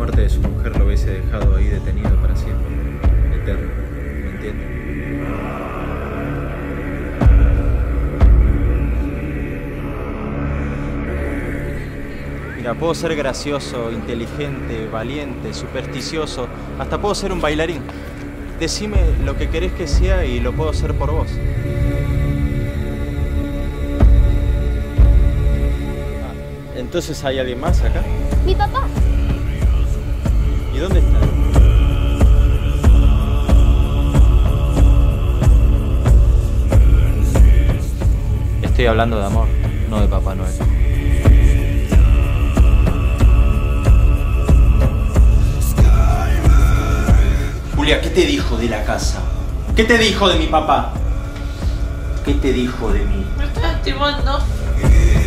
muerte de su mujer lo hubiese dejado ahí detenido para siempre, eterno, ¿me entiendes? Mira, puedo ser gracioso, inteligente, valiente, supersticioso, hasta puedo ser un bailarín. Decime lo que querés que sea y lo puedo hacer por vos. Entonces, ¿hay alguien más acá? Mi papá. ¿Y dónde está? Estoy hablando de amor, no de Papá Noel. Julia, ¿qué te dijo de la casa? ¿Qué te dijo de mi papá? ¿Qué te dijo de mí? Me estás lastimando.